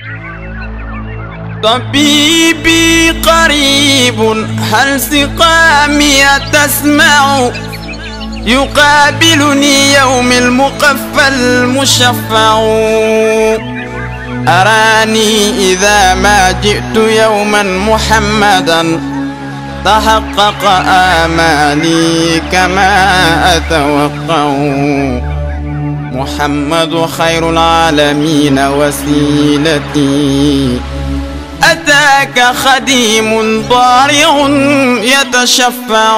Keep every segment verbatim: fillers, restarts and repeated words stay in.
طبيبي قريب هل سقامي تسمع يقابلني يوم المقفى المشفع أراني إذا ما جئت يوما محمدا تحقق آمالي كما أتوقع محمد خير العالمين وسيلتي أتاك خديم ضارع يتشفع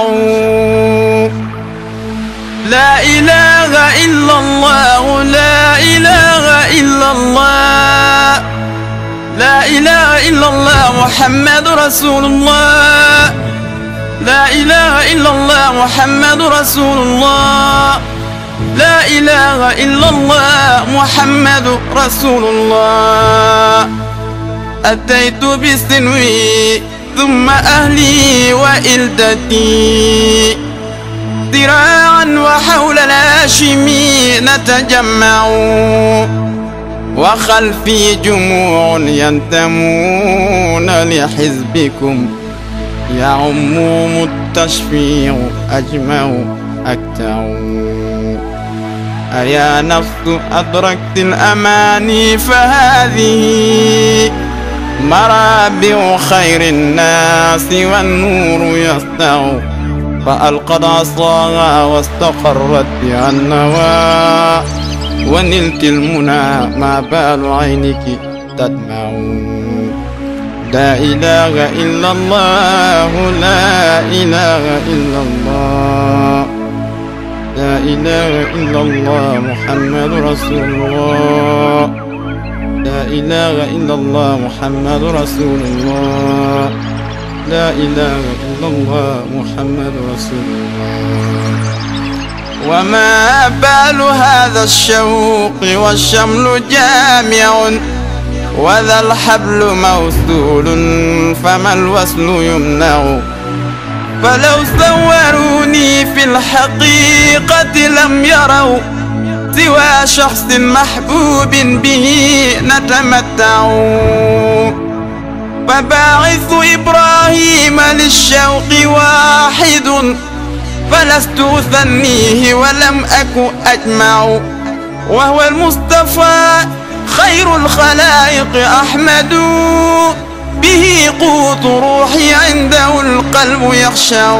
لا إله إلا الله لا إله إلا الله لا إله إلا الله محمد رسول الله لا إله إلا الله محمد رسول الله لا إله إلا الله محمد رسول الله أتيت بسنوي ثم أهلي وإلدتي ذراعا وحول الهاشمي نتجمع وخلفي جموع ينتمون لحزبكم يعمهم التشفيع أجمع أكتع أيا نفس أدركت الأماني فهذه مرابع خير الناس والنور يسطع فألقت عصاها واستقرت بها النوى ونلت المنى ما بال عينك تدمع لا إله إلا الله لا إله إلا الله لا إله إلا الله محمد رسول الله لا إله إلا الله محمد رسول الله لا إله إلا الله محمد رسول الله وما بال هذا الشوق والشمل جامع وذا الحبل موصول فما الوصل يمنع فلو صوروني في الحقيقة لم يروا سوى شخص محبوب به نتمتع فباعث إبراهيم للشوق واحد فلست أثنيه ولم أك أجمع وهو المصطفى خير الخلائق أحمد به قوت روحي عنده القلب يخشع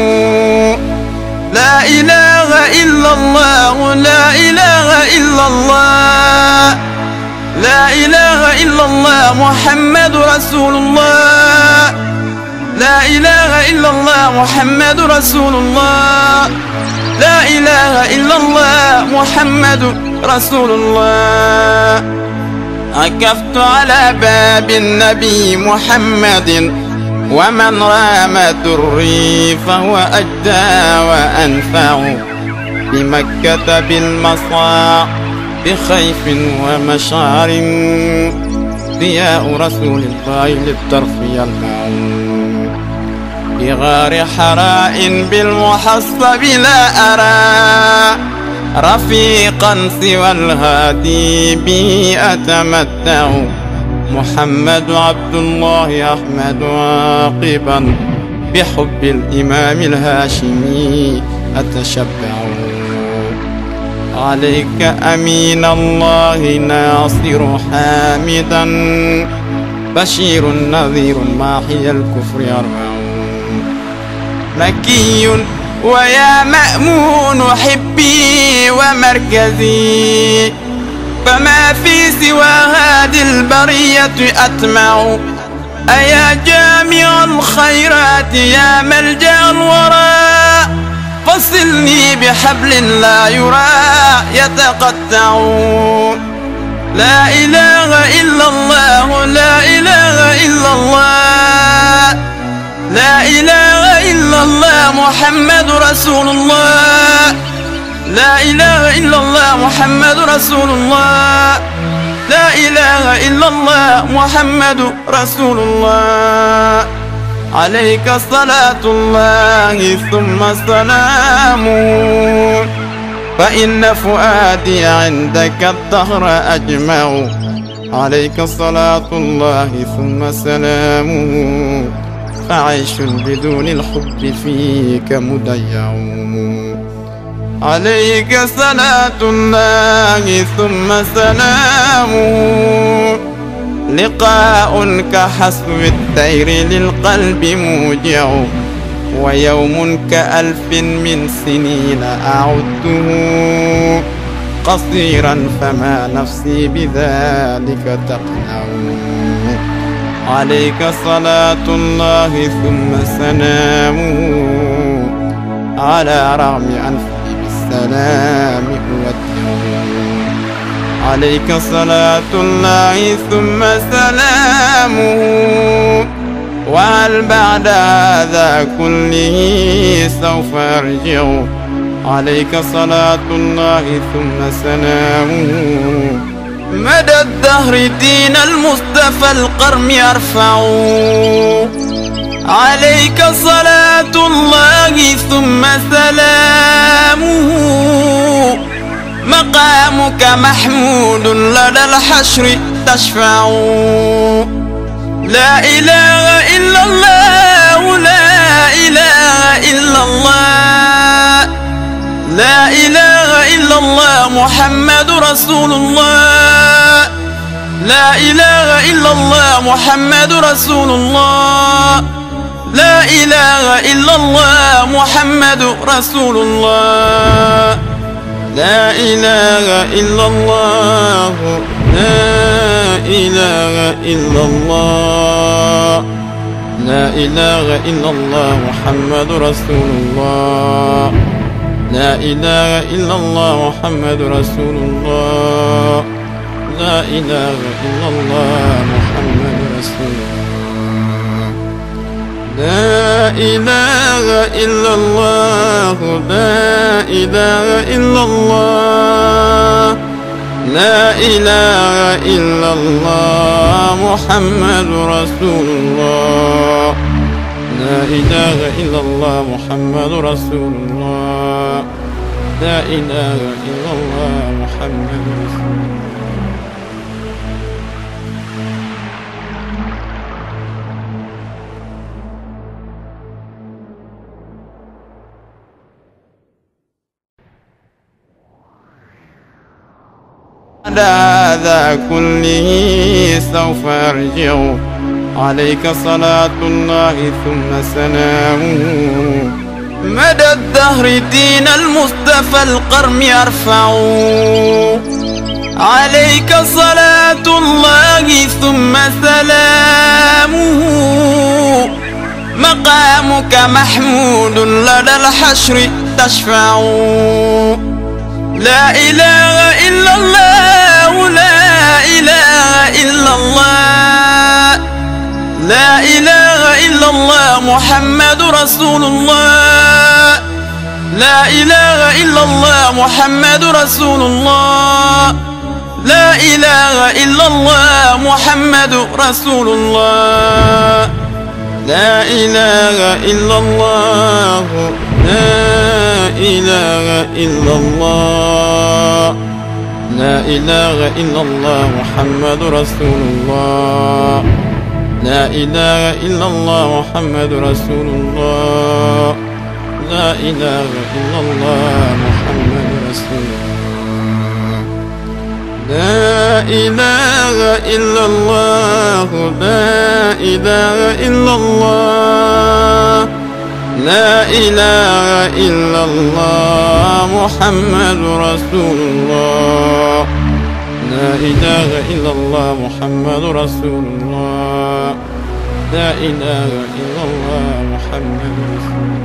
لا إله إلا الله لا إله إلا الله لا إله إلا الله محمد رسول الله لا إله إلا الله محمد رسول الله لا إله إلا الله محمد رسول الله عكفت على باب النبي محمد ومن رام دري فهو أجدى وأنفع بمكة بالمصاع بخيف ومشعر ضياء رسول الله للطرف يلمع بغار حراء بالمحصب لا أرى رفيقا سوى الهادي به أتمتع محمد عبد الله أحمد عاقبا بحب الإمام الهاشمي أتشبع عليك أمين الله ناصر حامدا بشير نذير ماحي الكفر أربع مكي ويا مأمون حبي ومركزي فما في سوى هذه البرية أتمع أيا جامع الخيرات يا ملجأ الورى فصلني بحبل لا يرى يتقطع لا إله إلا الله لا إله إلا الله لا إله إلا الله محمد رسول الله لا إله إلا الله محمد رسول الله لا إله إلا الله محمد رسول الله عليك صلاة الله ثم سلامه فإن فؤادي عندك الدهر أجمع عليك صلاة الله ثم سلامه، فعيش بدون الحب فيك مضيع. عليك صلاة الله ثم سلامه، لقاء كحسب الطير للقلب موجع، ويوم كألف من سنين أعده، قصيرا فما نفسي بذلك تقنع. عليك صلاة الله ثم سلامه، على رغم أنفي بالسلام أودع. عليك صلاة الله ثم سلامه، وهل بعد هذا كله سوف أرجع. عليك صلاة الله ثم سلامه، مدى الدهر دين المصطفى القرم يرفع. عليك صلاة الله ثم سلامه، مقامك محمود لدى الحشر تشفع. لا إله إلا الله، لا إله إلا الله، لا إله إلا الله محمد رسول الله. لا إله إلا الله محمد رسول الله. لا إله إلا الله محمد رسول الله. لا إله إلا الله، لا إله إلا الله، لا إله إلا الله محمد رسول الله. لا إله إلا الله محمد رسول الله. لا إله إلا الله محمد رسول الله. لا إله إلا الله، لا إله إلا الله، لا إله إلا الله محمد رسول الله. لا إله إلا الله محمد رسول الله. لا إله إلا الله محمد رسول الله. بعد هذا كله سوف أرجع. عليك صلاة الله ثم سلامه، مدى الدهر دين المصطفى القرم يرفع. عليك صلاة الله ثم سلامه، مقامك محمود لدى الحشر تشفع. لا إله إلا الله، لا إله إلا الله، لا إله إلا الله محمد رسول الله. لا إله إلا الله محمد رسول الله. لا إله إلا الله محمد رسول الله. لا إله إلا الله، لا إله إلا الله، لا إله إلا الله محمد رسول الله. لا إله إلا الله محمد رسول الله. لا إله إلا الله محمد رسول الله. لا إله إلا الله، لا إله إلا الله، لا إله إلا الله محمد رسول الله. لا إله إلا الله محمد رسول الله. لا إله إلا الله محمد رسول الله.